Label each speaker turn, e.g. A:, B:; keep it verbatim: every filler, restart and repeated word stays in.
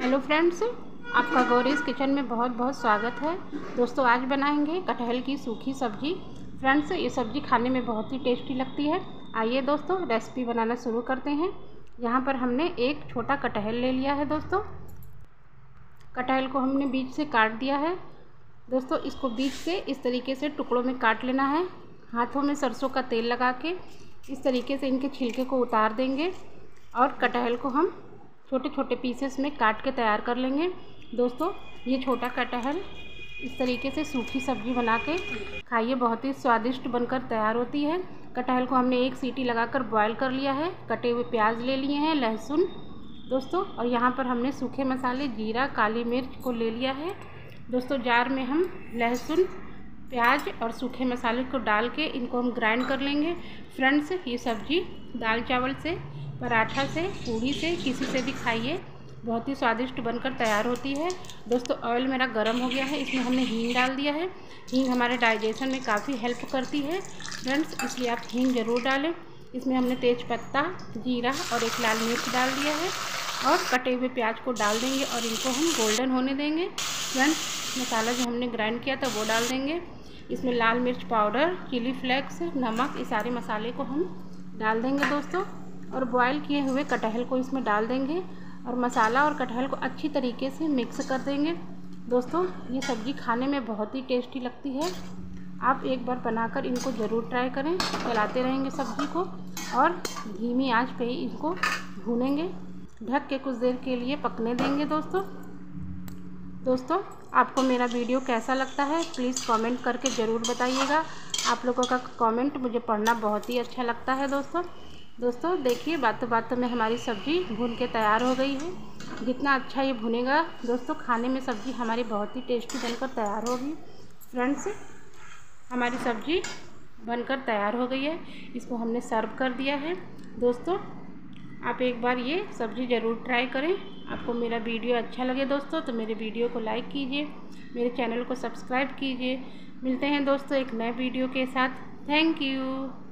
A: Hello friends, आपका गौरीज kitchen में बहुत बहुत स्वागत है। दोस्तों, आज बनाएंगे कटहल की सूखी सब्जी। फ्रेंड्स, ये सब्जी खाने में बहुत ही टेस्टी लगती है। आइए दोस्तों, रेसिपी बनाना शुरू करते हैं। यहाँ पर हमने एक छोटा कटहल ले लिया है। दोस्तों, कटहल को हमने बीज से काट दिया है। दोस्तों, इसको बीज से इस तरीके से टुकड़ों में काट लेना है। हाथों में सरसों का तेल लगा के इस तरीके से इनके छिलके को उतार देंगे और कटहल को हम छोटे छोटे पीसेस में काट के तैयार कर लेंगे। दोस्तों, ये छोटा कटहल इस तरीके से सूखी सब्जी बना के खाइए, बहुत ही स्वादिष्ट बनकर तैयार होती है। कटहल को हमने एक सीटी लगाकर बॉयल कर लिया है। कटे हुए प्याज ले लिए हैं, लहसुन दोस्तों, और यहाँ पर हमने सूखे मसाले जीरा काली मिर्च को ले लिया है। दोस्तों, जार में हम लहसुन प्याज और सूखे मसाले को डाल के इनको हम ग्राइंड कर लेंगे। फ्रेंड्स, ये सब्जी दाल चावल से, पराठा से, पूड़ी से, किसी से भी खाइए, बहुत ही स्वादिष्ट बनकर तैयार होती है। दोस्तों, ऑयल मेरा गर्म हो गया है, इसमें हमने हींग डाल दिया है। हींग हमारे डाइजेशन में काफ़ी हेल्प करती है फ्रेंड्स, इसलिए आप हींग ज़रूर डालें। इसमें हमने तेज पत्ता, जीरा और एक लाल मिर्च डाल दिया है और कटे हुए प्याज को डाल देंगे और इनको हम गोल्डन होने देंगे। फ्रेंड्स, मसाला जो हमने ग्राइंड किया था वो डाल देंगे। इसमें लाल मिर्च पाउडर, चिली फ्लेक्स, नमक, ये सारे मसाले को हम डाल देंगे दोस्तों, और बॉयल किए हुए कटहल को इसमें डाल देंगे और मसाला और कटहल को अच्छी तरीके से मिक्स कर देंगे। दोस्तों, ये सब्ज़ी खाने में बहुत ही टेस्टी लगती है। आप एक बार बनाकर इनको ज़रूर ट्राई करें। चलाते रहेंगे सब्ज़ी को और धीमी आंच पे ही इनको भूनेंगे। ढक के कुछ देर के लिए पकने देंगे। दोस्तों दोस्तों आपको मेरा वीडियो कैसा लगता है प्लीज़ कमेंट करके ज़रूर बताइएगा। आप लोगों का कमेंट मुझे पढ़ना बहुत ही अच्छा लगता है। दोस्तों दोस्तों देखिए, बातों बातों में हमारी सब्ज़ी भून के तैयार हो गई है। जितना अच्छा ये भुनेगा दोस्तों, खाने में सब्ज़ी हमारी बहुत ही टेस्टी बनकर तैयार होगी। फ्रेंड्स, हमारी सब्ज़ी बनकर तैयार हो गई है, इसको हमने सर्व कर दिया है। दोस्तों, आप एक बार ये सब्ज़ी ज़रूर ट्राई करें। आपको मेरा वीडियो अच्छा लगे दोस्तों तो मेरे वीडियो को लाइक कीजिए, मेरे चैनल को सब्सक्राइब कीजिए। मिलते हैं दोस्तों एक नए वीडियो के साथ। Thank you.